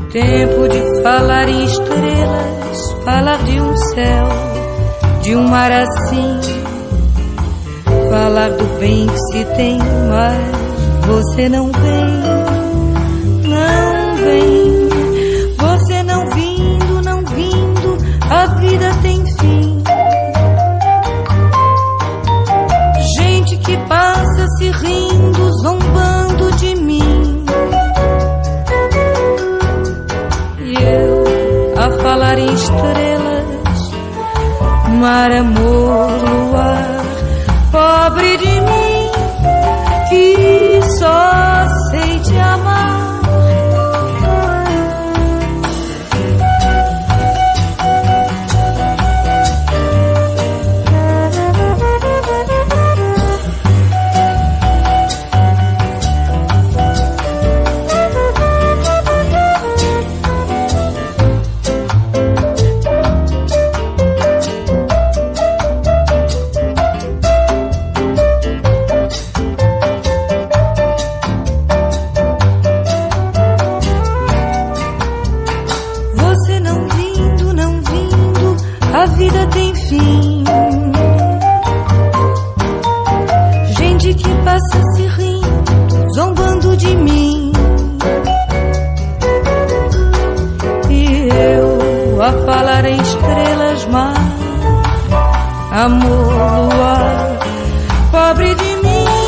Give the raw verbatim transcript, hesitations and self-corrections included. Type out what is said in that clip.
Tempo de falar em estrelas, falar de um céu, de um mar assim, falar do bem que se tem, mas você não vem, não vem. Você não vindo, não vindo, a vida tem fim. Gente que passa se rindo, zombando de mim. E eu a falar em estrelas, mar, amor, luar, pobre de mim, que só sei te amar. A vida tem fim. Gente que passa se rindo, zombando de mim. E eu a falar em estrelas, mar, amor, luar, pobre de mim.